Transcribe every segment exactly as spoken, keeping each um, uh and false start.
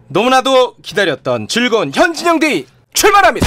너무나도 기다렸던 즐거운 현진영 데이 출발합니다.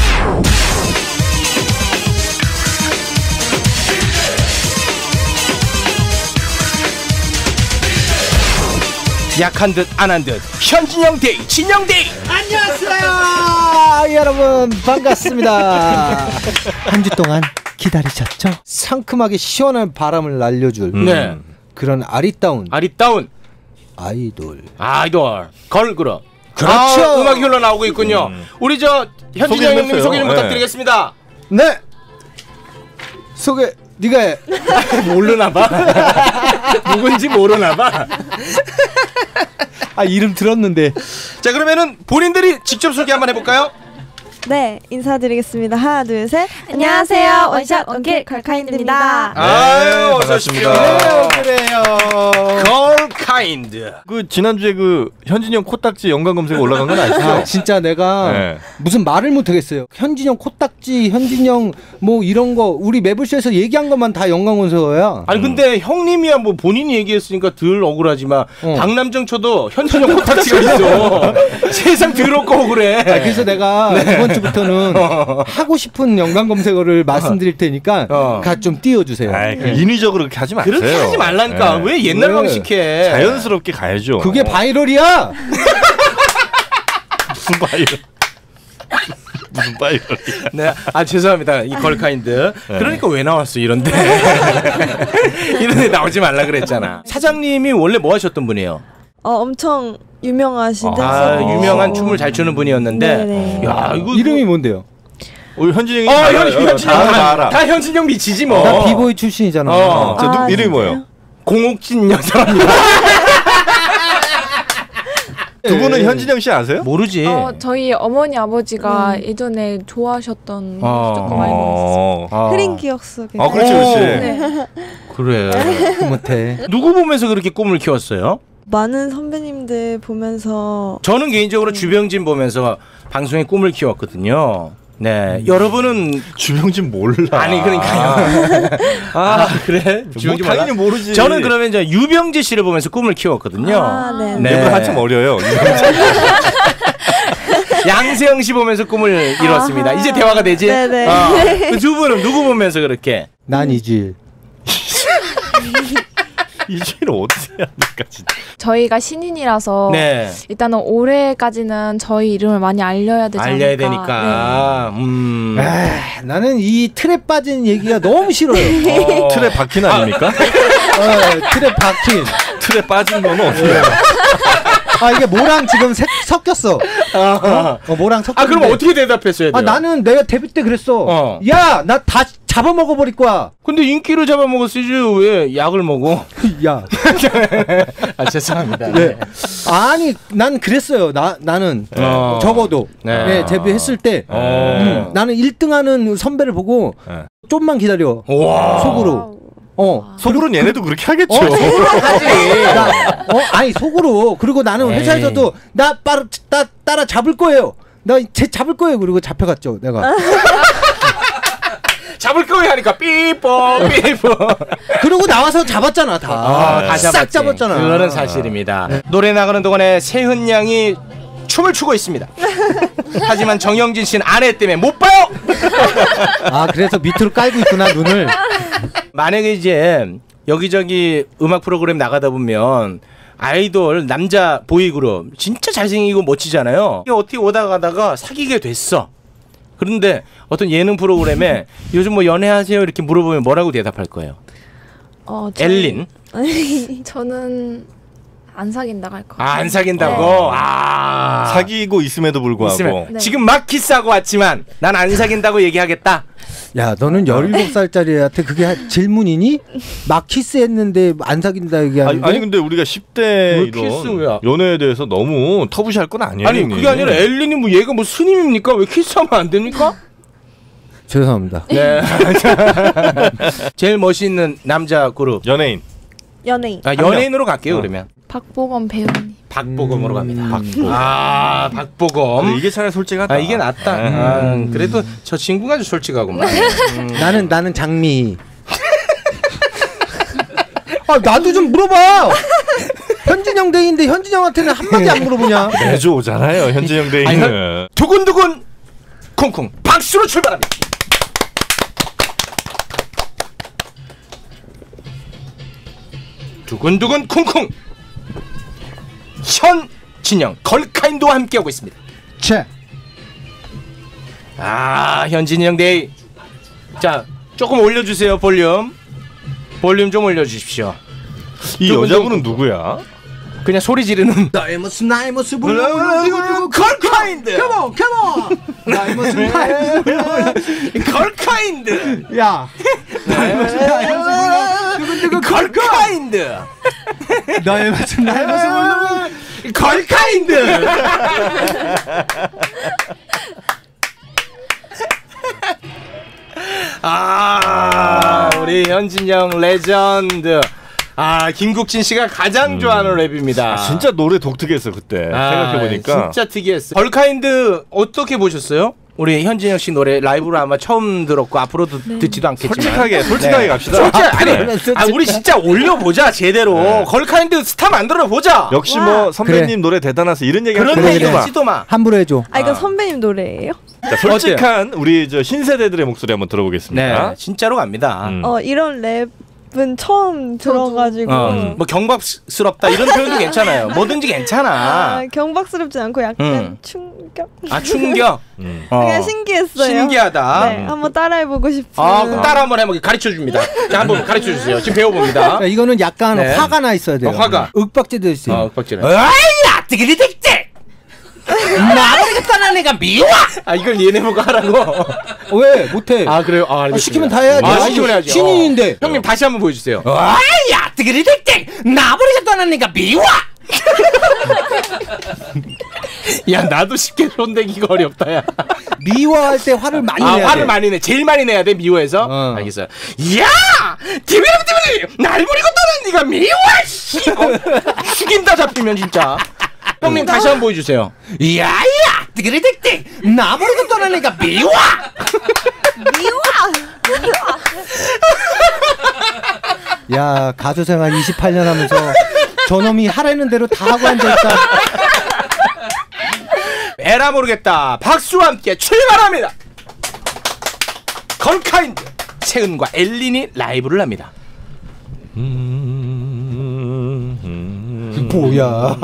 약한 듯 안 한 듯 현진영 데이 진영 데이. 안녕하세요 여러분, 반갑습니다. 한 주 동안 기다리셨죠? 상큼하게 시원한 바람을 날려줄 음. 네. 그런 아리따운 아리따운 아이돌 아이돌 걸그룹. 그렇죠. 아, 음악이 흘러나오고 있군요. 음. 우리 저 현진영 형님 소개 좀 네. 부탁드리겠습니다. 네 소개 네가 해. 모르나봐. 누군지 모르나봐. 아 이름 들었는데. 자, 그러면은 본인들이 직접 소개 한번 해볼까요? 네, 인사드리겠습니다. 하나, 둘, 셋. 안녕하세요. 원샷 원킬 걸카인드입니다. 아유, 어서 오십시오. 그래요, 그래요. 걸카인드. 그 지난주에 그 현진영 코딱지 연관 검색 올라간 건 아시죠? 아, 진짜 내가 네. 무슨 말을 못하겠어요. 현진영 코딱지, 현진영 뭐 이런 거 우리 매블쇼에서 얘기한 것만 다 연관검색어야. 아니 근데 형님이야 뭐 본인이 얘기했으니까 덜 억울하지만 어. 박남정 쳐도 현진영 코딱지가 있어. 세상 더럽고 억울해. 아, 그래서 내가 네. 이번 주부터는 하고 싶은 연관 검색어를 말씀드릴 테니까 어. 가 좀 띄워주세요. 아이, 그 인위적으로 그렇게 하지 마세요. 그렇게 하지 말라니까. 네. 왜 옛날 왜? 방식해. 자연스럽게 가야죠. 그게 바이럴이야. 무슨 바이럴? 무슨 바이럴? 네, 아 죄송합니다. 이 걸카인드. 네. 그러니까 왜 나왔어 이런데. 이런데 나오지 말라 그랬잖아. 사장님이 원래 뭐 하셨던 분이에요? 어, 엄청 유명하신 아, 댄서. 아, 유명한 춤을 잘 추는 분이었는데. 네네. 야, 이거 이름이 뭔데요? 우리 현진영이 어, 다 현, 알아요. 현진영 다, 다 다, 알아. 다 현진영 미치지 뭐. 나 비보이 출신이잖아. 어. 저 누, 아, 이름이 진짜요? 뭐예요? 공옥진 여사랍니다. 두 분은 네. 현진영 씨 아세요? 모르지. 어, 저희 어머니 아버지가 음. 예전에 좋아하셨던 어. 조금 알고 있었어요. 어. 흐린 기억 속에. 아, 그렇지, 그렇지. 네. 그래. 못해. 누구 보면서 그렇게 꿈을 키웠어요? 많은 선배님들 보면서. 저는 개인적으로 주병진 보면서 방송의 꿈을 키웠거든요. 네, 여러분은 주병진 몰라. 아니 그러니까요. 아, 그래? 뭐 주병진 당연히 몰라? 모르지. 저는 그러면 이제 유병재 씨를 보면서 꿈을 키웠거든요. 아, 네. 네. 내가 한참 어려요. 양세형 씨 보면서 꿈을 이뤘습니다. 아하. 이제 대화가 되지? 네네. 어. 그 두 분은 누구 보면서 그렇게? 난 이질. 이주일 어떻게 합니까 진짜. 저희가 신인이라서 네. 일단은 올해까지는 저희 이름을 많이 알려야 되지 않을까. 알려야 되니까. 음. 에이, 나는 이 틀에 빠진 얘기가 너무 싫어요. 어. 틀에 박힌 아닙니까? 어, 틀에 박힌. 틀에 빠진 거는 어떻게 해요? 아 이게 뭐랑 지금 색, 섞였어. 어? 어, 뭐랑 섞였는데. 아, 그럼 어떻게 대답했어야 돼요? 아 나는 내가 데뷔 때 그랬어. 어. 야, 나 다 잡아먹어 버릴 거야. 근데 인기를 잡아먹었지 왜 약을 먹어? 야. 아, 죄송합니다. 네. 아니 난 그랬어요. 나 나는 어. 적어도 네. 네, 데뷔했을 때 어. 음, 나는 일 등하는 선배를 보고 네. 좀만 기다려. 와. 속으로. 어. 속으로는 얘네도 그렇게 하겠죠. 어, 속으로 하지. 나, 어, 아니 속으로. 그리고 나는 에이. 회사에서도 나 따라 따, 따라 잡을 거예요. 나 제 잡을 거예요. 그리고 잡혀갔죠. 내가. 잡을 거야 하니까 삐뽀 삐뽀. 그러고 나와서 잡았잖아 다. 아, 다 싹 잡았지. 잡았잖아. 그거는 사실입니다. 노래 나가는 동안에 세훈 양이 춤을 추고 있습니다. 하지만 정영진 씨는 아내 때문에 못 봐요. 아 그래서 밑으로 깔고 있구나 눈을. 만약에 이제 여기저기 음악 프로그램 나가다 보면 아이돌 남자 보이그룹 진짜 잘생기고 멋지잖아요. 이게 어떻게 오다 가다가 사귀게 됐어. 그런데 어떤 예능 프로그램에 요즘 뭐 연애하세요 이렇게 물어보면 뭐라고 대답할 거예요? 어, 저희- 엘린? 저는 안 사귄다고 할 거. 아, 안 사귄다고? 네. 아. 사귀고 있음에도 불구하고. 있으면 네. 지금 막 키스하고 왔지만 난 안 사귄다고 얘기하겠다. 야 너는 열일곱 살짜리 애한테 그게 하- 질문이니? 막 키스했는데 안 사귄다 아니, 얘기하는데. 아니 근데 우리가 십 대 왜 이런 키스야? 연애에 대해서 너무 터부시할 건 아니에요. 아니 형님. 그게 아니라 엘린이 뭐 얘가 뭐 스님입니까? 왜 키스하면 안 됩니까? 죄송합니다. 네. 제일 멋있는 남자 그룹. 연예인. 연예인. 아, 연예인으로 갈게요 그러면. 박보검 배우님. 박보검으로 갑니다. 박보검. 아, 박보검. 그래, 이게 차라리 솔직하다. 아, 이게 낫다. 아, 그래도 저 친구가 좀 솔직하구만. 음. 나는 나는 장미. 아 나도 좀 물어봐. 현진영 대인데 현진영한테는 한마디 안 물어보냐? 매주 오잖아요 현진영 대인은. 두근두근 쿵쿵 박수로 출발합니다. 두근두근 쿵쿵 현진영 걸카인도와 함께하고 있습니다. 체. 아 현진영 데이. 자 조금 올려주세요. 볼륨 볼륨 좀 올려주십시오. 이 두근두근 여자분은 누구야? 그냥 소리 지르는 나의 모습 나의 모습을 걸카인드. 컴온 컴온. 나의 모습 나의 모습을 걸카인드. 야. 나의 모습 나의 모습을 걸카인드. 나의 모습 나의 모습을 걸카인드. 아 우리 현진영 레전드. 아 김국진 씨가 가장 좋아하는 랩입니다. 아, 진짜 노래 독특했어 그때. 아, 생각해보니까. 진짜 특이했어. 걸카인드 어떻게 보셨어요? 우리 현진영 씨 노래 라이브로 아마 처음 들었고 앞으로도 네. 듣지도 않겠지만 솔직하게 솔직하게 네. 갑시다. 솔직히 아니 네. 아, 우리 진짜 올려보자 제대로. 네. 걸카인드 스타 만들어 보자. 역시 뭐 선배님 그래. 노래 대단하서 이런 얘기 그런 할 얘기 거야. 하지도 마. 함부로 해줘. 아 이거 아. 선배님 노래예요? 자, 솔직한 우리 저 신세대들의 목소리 한번 들어보겠습니다. 네, 진짜로 갑니다. 음. 어 이런 랩은 처음 들어가지고 어, 뭐 경박스럽다 이런 표현도 괜찮아요. 뭐든지 괜찮아. 아, 경박스럽지 않고 약간 음. 충격. 아 충격. 음. 어. 그냥 신기했어요. 신기하다. 네, 한번 따라해보고 싶은. 아, 그럼 따라 한번 해보게 가르쳐 줍니다. 자, 한번 가르쳐 주세요. 지금 배워봅니다. 자, 이거는 약간 네. 화가 나 있어야 돼요. 어, 화가. 윽박지도 있어요. 어, 빡지네. 아야, 뜨기리 득득. 나버리가 떠난 애가 미워. 아, 이걸 얘네 보고 하라고. 어, 왜 못해? 아, 그래요. 아, 아, 알겠습니다. 시키면 다 해야지. 아, 시키면 해야지. 신인인데. 어. 형님 다시 한번 보여주세요. 아야, 뜨기리 득득. 나버리가 떠난 애가 미워. 야, 나도 쉽게 손대기가 어렵다, 야. 미워할 때 화를 많이 아, 내야 화를 돼. 많이 내. 제일 많이 내야 돼, 미워해서. 어. 알겠어요. 야! 디비리비리비리! 날 버리고 떠난 네가 미워! 씨! 어, 죽인다 잡히면 진짜. 형님 다시 한번 보여주세요. 야야! 뜨그리득득! 나 버리고 떠난 애가 미워! 야, 가수 생활 이십팔 년 하면서 저놈이 하라는 대로 다 하고 앉아있다. 에라 모르겠다. 박수와 함께 출발합니다. 걸카인드 채은과 엘린이 라이브를 합니다. 뭐야?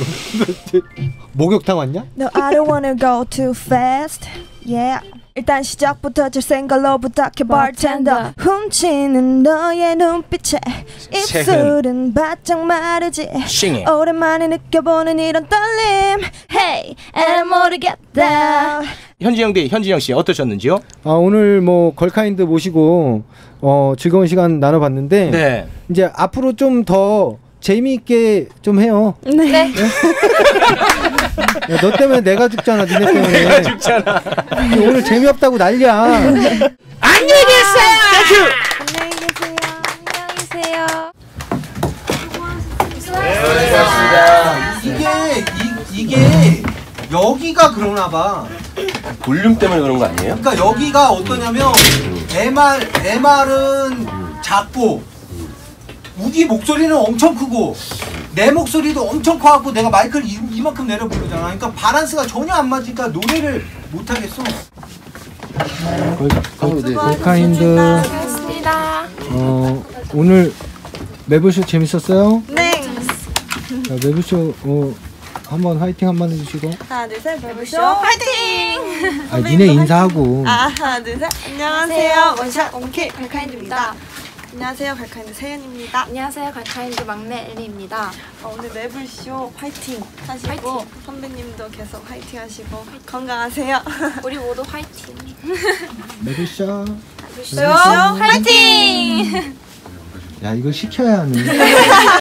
목욕탕 왔냐? No, I don't wanna go too fast. Yeah. 일단 시작부터 잘생걸로 부탁해 bartender. 훔치는 너의 눈빛에 입술은 바짝 마르지. 싱이. 오랜만에 느껴보는 이런 떨림. Hey, 에라 모르겠다. 현진영 대 현진영 씨 어떠셨는지요? 아, 오늘 뭐 걸카인드 모시고 어, 즐거운 시간 나눠봤는데 네. 이제 앞으로 좀 더 재미있게 좀 해요. 네. 야, 너 때문에 내가 죽잖아, 니네 때문에. 내가 죽잖아. 오늘 재미없다고 난리야. 안녕히 계세요. 안녕히 계세요. 안녕히 계세요. 이게 이, 이게 여기가 그러나 봐. 볼륨 때문에 그런 거 아니에요? 그러니까 여기가 어떠냐면 엠알 엠알은 작고 우기 목소리는 엄청 크고 내 목소리도 엄청 커갖고 내가 마이크를 이, 이만큼 내려 부르잖아. 그러니까 밸런스가 전혀 안 맞으니까 노래를 못 하겠어. 걸카인드 고맙습니다. 어 오늘 매블쇼 재밌었어요? 네. 자, 매블쇼 어 한번 화이팅 한번 해주시고. 하나 둘 셋 배불쇼 화이팅! 아 니네 인사하고. 아, 하나 둘 셋 안녕하세요 원샷 원킬 걸카인드입니다. 안녕하세요 걸카인드 세연입니다. 안녕하세요. 걸카인드 막내 엘리입니다. 어, 오늘 매블쇼 화이팅 하시고 화이팅. 선배님도 계속 화이팅 하시고 건강하세요. 우리 모두 화이팅. 매블쇼. 쇼 화이팅! 야 이걸 시켜야 하네.